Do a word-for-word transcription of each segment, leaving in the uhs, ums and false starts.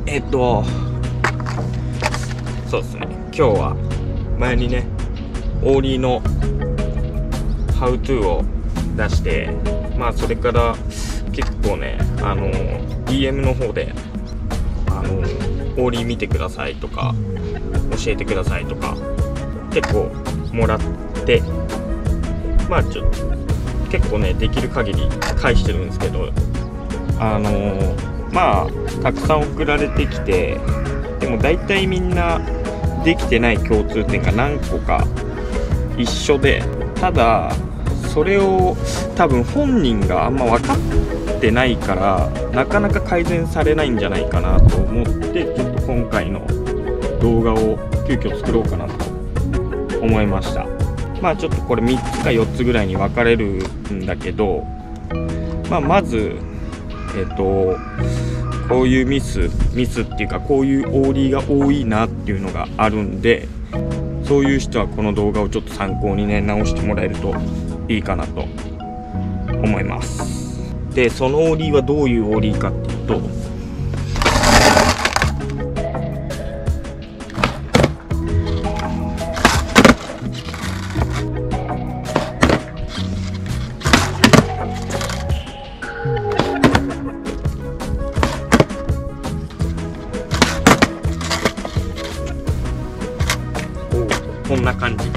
えっとそうですね、今日は前にねオーリーのハウトゥーを出して、まあそれから結構ねあの ディーエム の方であのオーリー見てくださいとか教えてくださいとか結構もらって、まあちょ結構ねできる限り返してるんですけど、あのまあたくさん送られてきて、でも大体みんなできてない共通点が何個か一緒で、ただそれを多分本人があんま分かってないからなかなか改善されないんじゃないかなと思って、ちょっと今回の動画を急遽作ろうかなと思いました。まあちょっとこれみっつかよっつぐらいに分かれるんだけど、まあまずえっとこういうミスミスっていうかこういうオーリーが多いなっていうのがあるんで、そういう人はこの動画をちょっと参考にね直してもらえるといいかなと思います。でそのオーリーはどういうオーリーかっていうと、こんな感じ。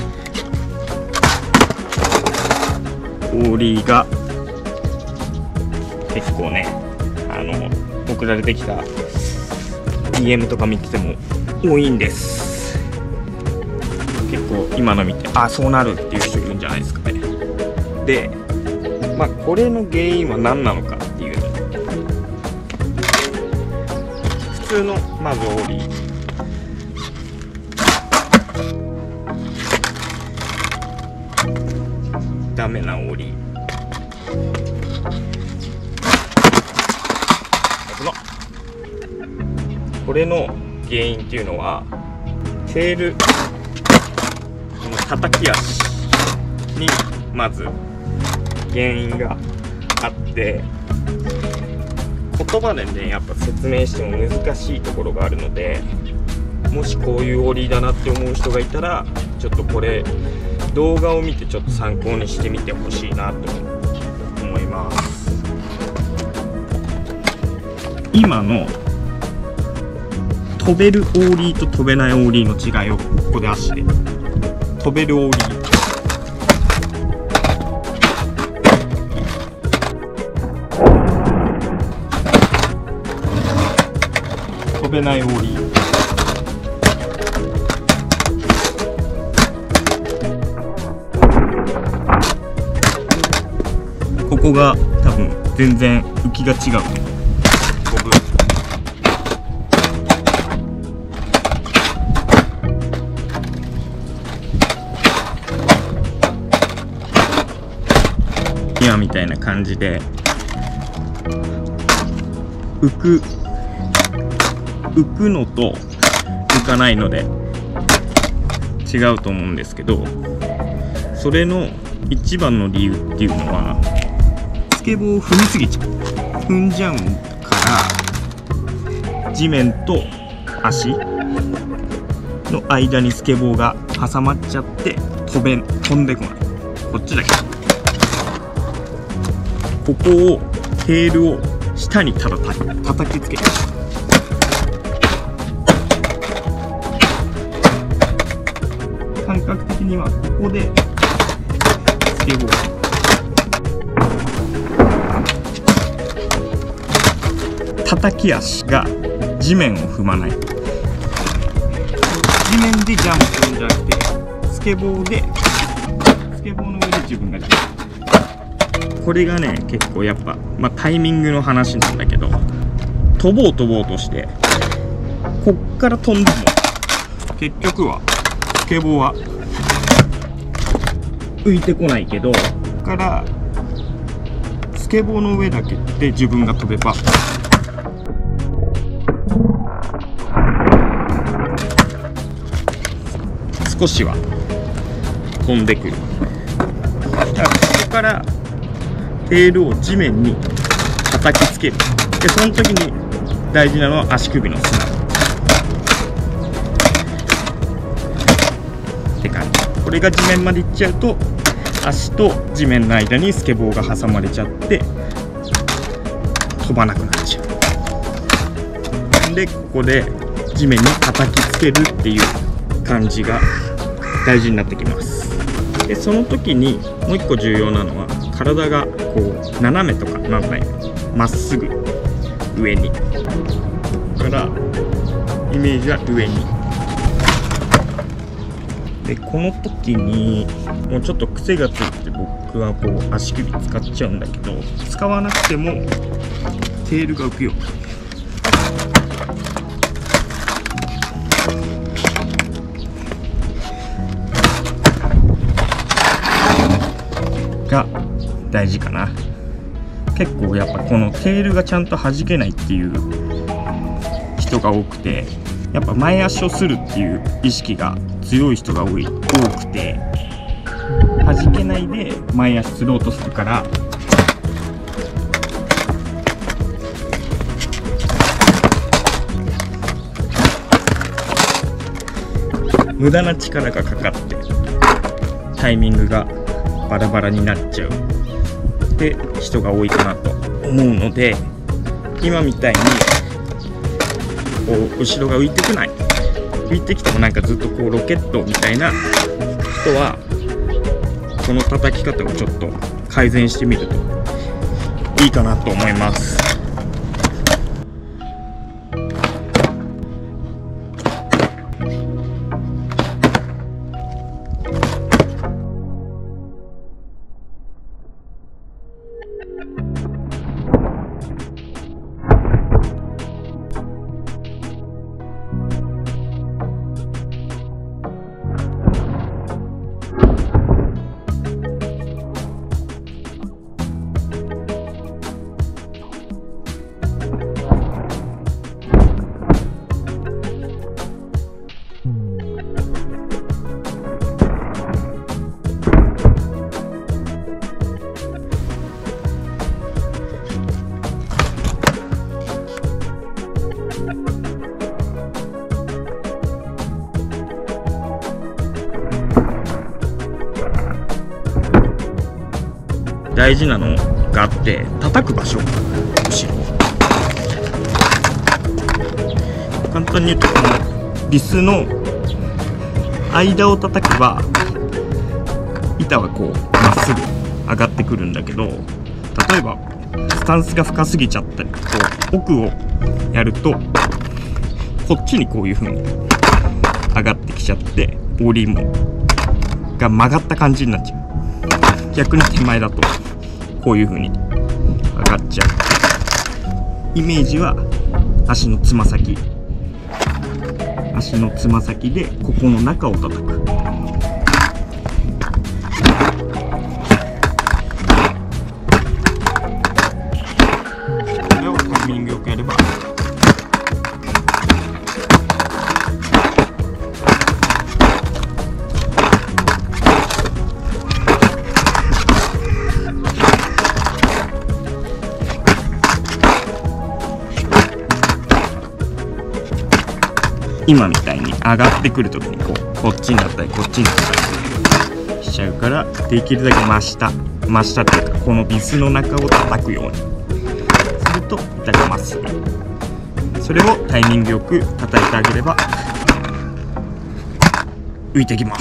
オーリーが結構ねあの送られてきた ディーエム とか見てても多いんです。結構今の見てあそうなるっていう人いるんじゃないですかね。でまあこれの原因は何なのかっていうと、普通のまずオーリーダメなオーリー、これの原因っていうのはテールこの叩き足にまず原因があって、言葉でねやっぱ説明しても難しいところがあるので、もしこういうオーリーだなって思う人がいたらちょっとこれ動画を見てちょっと参考にしてみてほしいなと思います。今の飛べるオーリーと飛べないオーリーの違いをここで足で飛べるオーリー、飛べないオーリー、ここが多分全然浮きが違うね。飛ぶ今みたいな感じで浮く浮くのと浮かないので違うと思うんですけど、それの一番の理由っていうのはスケボーを踏みすぎちゃう踏んじゃうから、地面と足の間にスケボーが挟まっちゃって飛べ飛んでこない。こっちだけここをテールを下にただ叩きつける。感覚的にはここでスケボー叩き足が地面を踏まない。地面でジャンプするんじゃなくてスケボーでスケボーの上で自分がジャンプ。これがね結構やっぱ、まあ、タイミングの話なんだけど、飛ぼう飛ぼうとしてこっから飛んでも結局はスケボーは浮いてこないけど、ここからスケボーの上だけで自分が飛べば少しは飛んでくる。だからここからテールを地面に叩きつける。でその時に大事なのは足首の砂って感じ。これが地面までいっちゃうと足と地面の間にスケボーが挟まれちゃって飛ばなくなっちゃう。でここで地面に叩きつけるっていう感じが大事になってきます。でその時にもう一個重要なのは、体がこう斜めとかなんない、まっすぐ上に、だからイメージは上に。でこの時にもうちょっと癖がついて僕はこう足首使っちゃうんだけど、使わなくてもテールが浮くよが大事かな。結構やっぱこのテールがちゃんと弾けないっていう人が多くて、やっぱ前足をするっていう意識が強い人が多い多くて、弾けないで前足すろうとするから無駄な力がかかってタイミングがバラバラになっちゃうって人が多いかなと思うので、今みたいにこう後ろが浮いてこない、浮いてきてもなんかずっとこうロケットみたいな人はこの叩き方をちょっと改善してみるといいかなと思います。大事なのがあって、叩く場所、後ろ簡単に言うとこのビスの間を叩けば板はこうまっすぐ上がってくるんだけど、例えばスタンスが深すぎちゃったりこう奥をやるとこっちにこういう風に上がってきちゃってボディもが曲がった感じになっちゃう。逆に手前だとこういう風に上がっちゃう。イメージは足のつま先足のつま先でここの中を叩く。これをタイミングよくやれば今みたいに上がってくるときにこうこっちになったりこっちになったりしちゃうから、できるだけ真下真下っていうかこのビスの中を叩くようにすると板がまっすぐ。それをタイミングよく叩いてあげれば浮いてきます。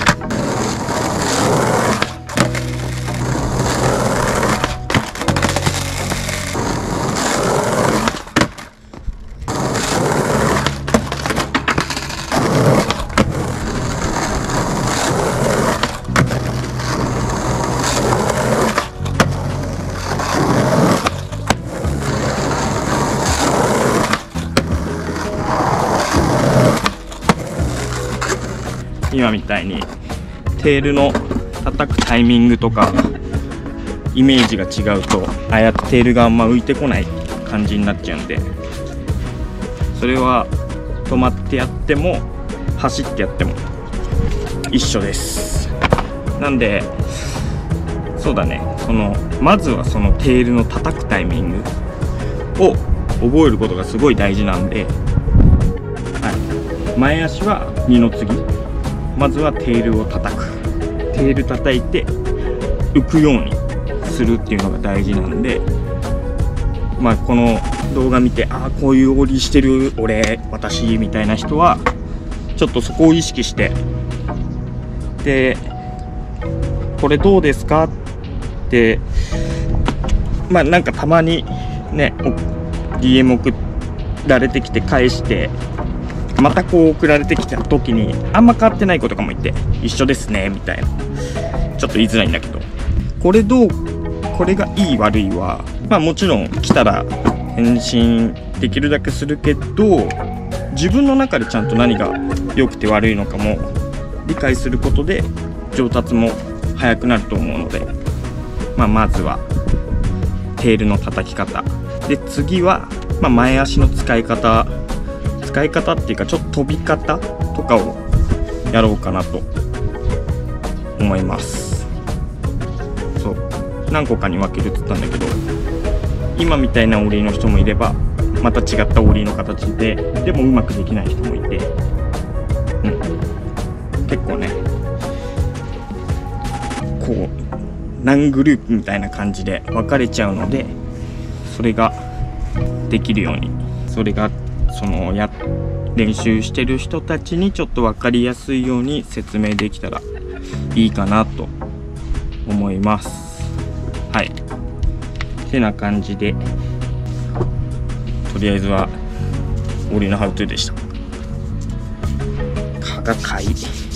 今みたいにテールの叩くタイミングとかイメージが違うと、ああやってテールがあんま浮いてこない感じになっちゃうんで、それは止まってやっても走ってやっても一緒です。なんでそうだね、そのまずはそのテールの叩くタイミングを覚えることがすごい大事なんで、はい、前足は二の次、まずはテールを叩く、テール叩いて浮くようにするっていうのが大事なんで、まあこの動画見て、ああこういうオーリーしてる俺私みたいな人はちょっとそこを意識して、でこれどうですかってまあなんかたまにね ディーエム 送られてきて返して、またこう送られてきた時にあんま変わってない子とかもいて、一緒ですねみたいな、ちょっと言いづらいんだけど、これどうこれがいい悪いはまあもちろん来たら返信できるだけするけど、自分の中でちゃんと何が良くて悪いのかも理解することで上達も早くなると思うので、まあ、まずはテールの叩き方で、次はまあ前足の使い方使い方っていうかちょっと飛び方とかをやろうかなと思います。そう何個かに分けるって言ったんだけど、今みたいなオーリーの人もいれば、また違ったオーリーの形ででもうまくできない人もいて、うん、結構ねこう何グループみたいな感じで分かれちゃうので、それができるように、それがそのや練習してる人たちにちょっと分かりやすいように説明できたらいいかなと思います。はい、てな感じで、とりあえずはオーリーのハウトゥーでした。蚊がかい